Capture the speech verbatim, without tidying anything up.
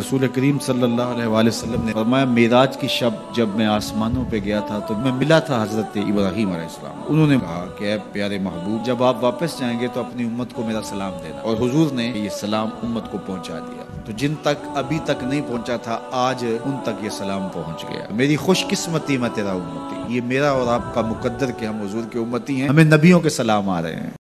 रसूल करीम सल्लल्लाहु अलैहि वसल्लम ने फरमाया, मेराज की शब जब मैं आसमानों पे गया था तो मैं मिला था हजरत इब्राहीम अलैहिस्सलाम। उन्होंने कहा कि ऐ प्यारे महबूब, जब आप वापस जाएंगे तो अपनी उम्मत को मेरा सलाम देना। और हुजूर ने ये सलाम उम्मत को पहुंचा दिया। तो जिन तक अभी तक नहीं पहुंचा था, आज उन तक ये सलाम पहुंच गया। मेरी खुशकिस्मती मैं तेरा उम्मती। ये मेरा और आपका मुकद्दर कि हम हुजूर के उम्मती हैं, हमें नबियों के सलाम आ रहे हैं।